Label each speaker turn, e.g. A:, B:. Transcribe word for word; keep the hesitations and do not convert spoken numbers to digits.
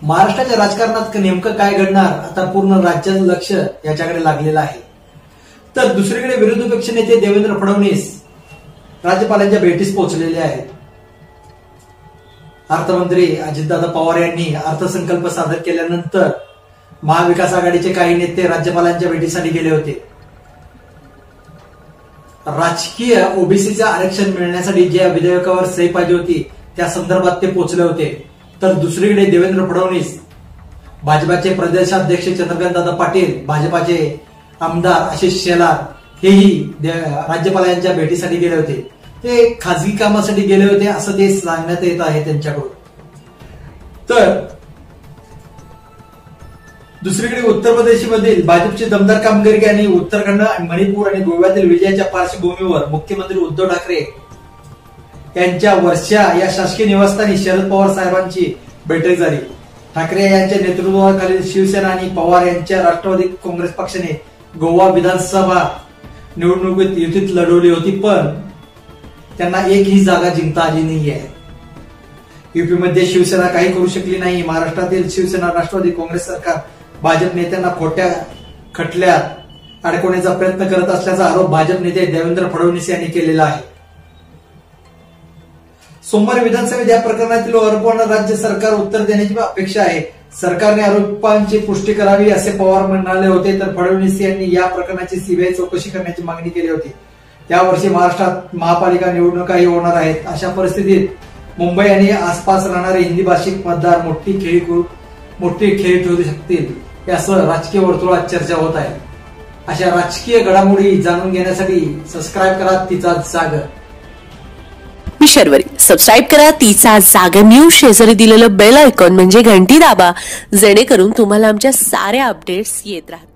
A: महाराष्ट्राच्या राजकारणात नेमकं काय घडणार आता पूर्ण राज्याचं लक्ष याच्याकडे लागलेलं आहे। तर दुसरीकडे विरोधी पक्ष नेते देवेंद्र फडणवीस राज्यपालांच्या भेटीस पोहोचलेले आहेत। अर्थमंत्री अजितदादा पवार यांनी अर्थसंकल्प सादर केल्यानंतर महाविकास आघाडीचे काही नेते राज्यपालांच्या भेटीसाठी गेले होते। राजकीय ओबीसीचं आरक्षण मिळण्यासाठी ज्या विधेयकावर सही पाहिजे होती त्या संदर्भात ते पोहोचले होते। तर दुसरीकडे देवेंद्र फडणवीस, भाजपाचे प्रदेशाध्यक्ष चंद्रकांतदादा पाटील, भाजपाचे आमदार आशिष शेलार हेही राज्यपालांच्या भेटीसाठी गेले होते। ते खासगी कामासाठी गेले होते असं ते सांगण्यात येत आहे त्यांच्याकडून। तर दुसरीकडे उत्तर प्रदेशमधील भाजपची दमदार कामगिरी आणि उत्तराखंड, मणिपूर आणि गोव्यातील विजयाच्या पार्श्वभूमीवर मुख्यमंत्री उद्धव ठाकरे यांच्या वर्षा या शासकीय निवासस्थानी शरद पवार साहेबांची बैठक झाली। ठाकरे यांच्या नेतृत्वाखालील शिवसेना आणि पवार यांच्या राष्ट्रवादी काँग्रेस पक्षाने गोवा विधानसभा निवडणुकीत युतीत लढवली होती, पण त्यांना एकही जागा जिंकता आली नाहीये। युपीमध्ये शिवसेना काही करू शकली नाही। महाराष्ट्रातील शिवसेना राष्ट्रवादी काँग्रेस सरकार भाजप नेत्यांना खोट्या खटल्यात अडकवण्याचा प्रयत्न करत असल्याचा आरोप भाजप नेते देवेंद्र फडणवीस यांनी केलेला आहे। सोमवारी विधानसभेत या प्रकरणातील आरोपांना राज्य सरकार उत्तर देण्याची अपेक्षा आहे। सरकारने आरोपांची पुष्टी करावी असे पवार म्हणाले होते, तर फडणवीस यांनी या प्रकरणाची सीबीआय चौकशी करण्याची मागणी केली होती। यावर्षी महाराष्ट्रात महापालिका निवडणुकाही होणार आहेत। अशा परिस्थितीत मुंबई आणि आसपास राहणारे हिंदी भाषिक मतदार मोठी खेळी मोठी खेळी ठेवू शकतील यासह राजकीय वर्तुळात चर्चा होत आहे। अशा राजकीय घडामोडी जाणून घेण्यासाठी सबस्क्राईब करा तिचा जागर।
B: मी शर्वरी, सबस्क्राईब करा तिचा जागर न्यूज। शेजारी दिलेलं बेल आयकॉन म्हणजे घंटी दाबा, जेणेकरून तुम्हाला आमच्या साऱ्या अपडेट्स येत राहतील।